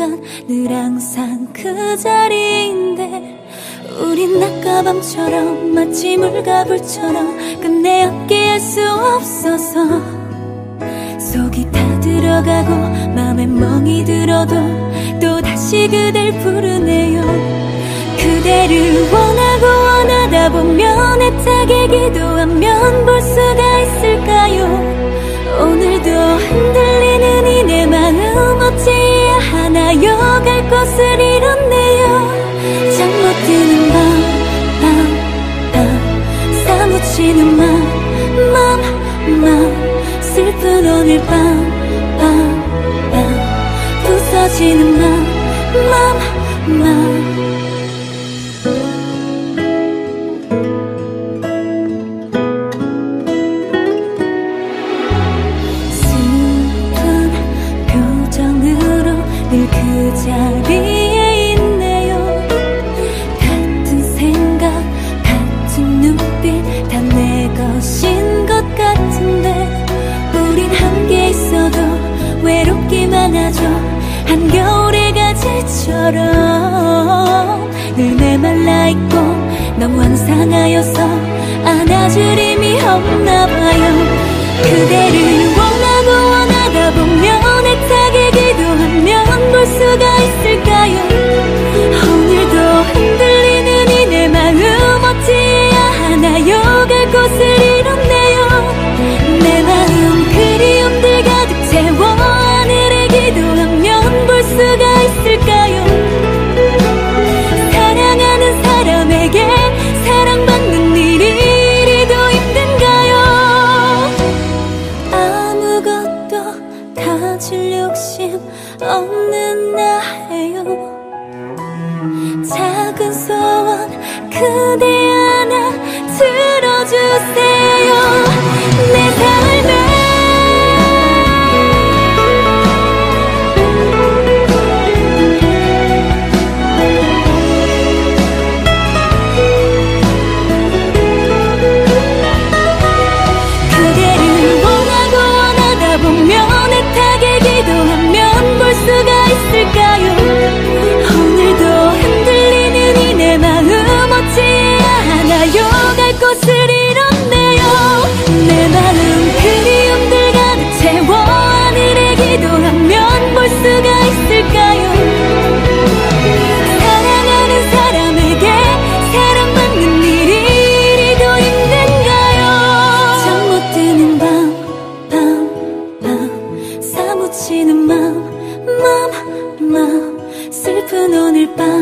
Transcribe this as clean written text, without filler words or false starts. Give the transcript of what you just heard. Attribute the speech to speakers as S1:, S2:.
S1: 순간 늘 항상 그 자리인데 우린 낮과 밤처럼 마치 물과 불처럼 끝내 함께할 수 없어서 속이 다 들어가고 맘에 멍이 들어도 또다시 그댈 부르네요. 그대를 원하고 원하다 보면 애타게 기도하면 볼 수가 있을까요? 오늘도 흔들리는 이 내 마음 어찌해야 하나요? 갈 곳을 잃었네요. 잠 못 드는 밤 사무치는 맘 슬픈 오늘 밤 부서지는 맘 늘 그 자리에 있네요. 같은 생각 같은 눈빛 다 내 것인 것 같은데 우린 함께 있어도 외롭기만 하죠. 한겨울의 가지처럼 늘 메말라 있고 너무 항상하여서 안아줄 힘이 없나 봐요. 그대를 원하고 원하다 보면 애타게 기도하면 볼 수가 있을까요? 오늘도 흔들리는 이 내 마음 어찌해야 하나요? 갈 곳을 잃었네요. 내 마음 그리움들 가득 채워 하늘에 기도하면 볼 수가 있을까요? 사랑하는 사람에게 사랑받는 일이 이리도 힘든가요? 아무것도 가질 욕심 없는 나예요. 작은 소원 그대 하나 들어주세요. 내 삶에 그대를 원하고 원하다 보면 애타게 기도하면 볼 수가 있을까요? 오늘도 흔들리는 이 내 마음 어찌해야 하나요? 갈 곳을 잃었네요. 내 마음 그리움들 가득 채워 하늘에 기도하면 볼 수가 있을까요? 사랑하는 사람에게 사랑받는 일이 이리도 힘든가요? 잠 못 드는 밤 사무치는 맘 슬픈 오늘 밤